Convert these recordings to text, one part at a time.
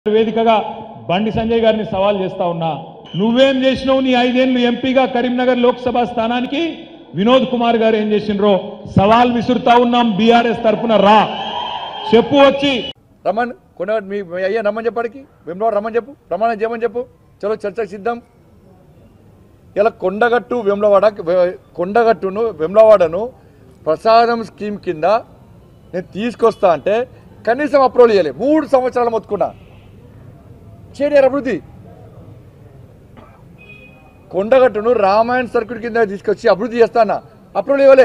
వేదికగా బండి సంజయ్ గారిని సవాల్ చేస్తా ఉన్నా. నువ్వేం చేసినావు? నీ 5 ఏళ్లు ఎంపీగా కరీంనగర్ లోక్సభ స్థానానికి వినోద్ కుమార్ గారు ఏం చేసినరో సవాల్ విసురుతా ఉన్నాం. బీఆర్ఎస్ తరఫున రా, చెప్పు, వచ్చి రమణ్ కొండగట్టు మీ అయ్యా రమ్మని చెప్పడానికి వెమ్లవాడ రమ్మని చెప్పు, ప్రమాణం చేయమని చెప్పు. చలో చర్చకు సిద్ధం. ఇలా కొండగట్టును వెమ్లవాడను ప్రసాదం స్కీమ్ కింద నేను తీసుకొస్తా అంటే కనీసం అప్రూవల్ చేయాలి. 3 సంవత్సరాలు మొత్తుకున్నా చేయలేరు అభివృద్ధి. కొండగట్టును రామాయణ సర్క్యూట్ కింద తీసుకొచ్చి అభివృద్ధి చేస్తానా, అప్రూవల్ ఇవ్వలే.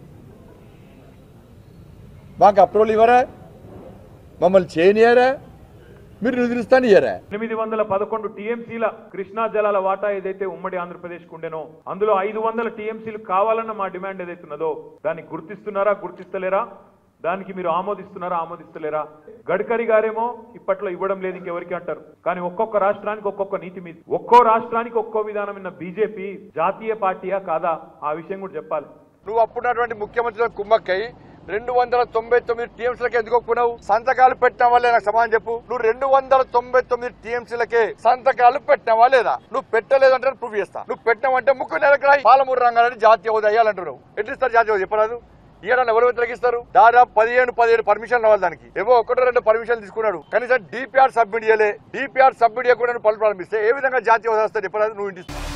మాకు అప్రూవల్ ఇవ్వరా, మమ్మల్ని చేయనియరా, మీరు నిధులిస్తాను ఇయ్యరా. 811 టీఎంసీల కృష్ణా జలాల వాటా ఏదైతే ఉమ్మడి ఆంధ్రప్రదేశ్కు ఉండేనో అందులో 500 టీఎంసీలు కావాలన్న మా డిమాండ్ ఏదైతే ఉన్నదో దాన్ని గుర్తిస్తున్నారా, గుర్తిస్తలేరా? దానికి మీరు ఆమోదిస్తున్నారా, ఆమోదిస్తలేరా? గడ్కరీ గారేమో ఇప్పట్లో ఇవ్వడం లేదు ఇంకెవరికి అంటారు. కానీ ఒక్కొక్క రాష్ట్రానికి ఒక్కొక్క నీతి మీద, ఒక్కో రాష్ట్రానికి ఒక్కో విధానం ఉన్న బీజేపీ జాతీయ పార్టీయా కాదా ఆ విషయం కూడా చెప్పాలి. నువ్వు అప్పుడున్నటువంటి ముఖ్యమంత్రి కుమ్మక్కై 299 టీఎంసీలకి ఎందుకు ఒప్పుకున్నావు? సంతకాలు పెట్టిన వాళ్ళే నాకు సమాధానం చెప్పు. నువ్వు 299 టీఎంసీలకే సంతకాలు పెట్టినవా లేదా? నువ్వు పెట్టలేదంటే ప్రూవ్ చేస్తా. నువ్వు పెట్టినావంటే ముక్కు నెలకరాయి పాలమూరు రంగాలని జాతీయ హోదా అయ్యాలంటున్నావు. ఎట్లిస్తారు జాతీయ హోదా చెప్పరాదు? ఈయన ఎవరు వ్యతిరేకిస్తారు? దాదాపు 17 పర్మిషన్ రావాలి దానికి. ఏవో 1-2 పర్మిషన్ తీసుకున్నాడు. కనీసం డిపిఆర్ సబ్మిట్ చేయలే. డిపిఆర్ సబ్మిట్ చేయకుండా పనులు ప్రారంభిస్తే ఏ విధంగా జాతీయ హోదా వస్తే చెప్పరాదు? నువ్వు ఇంటి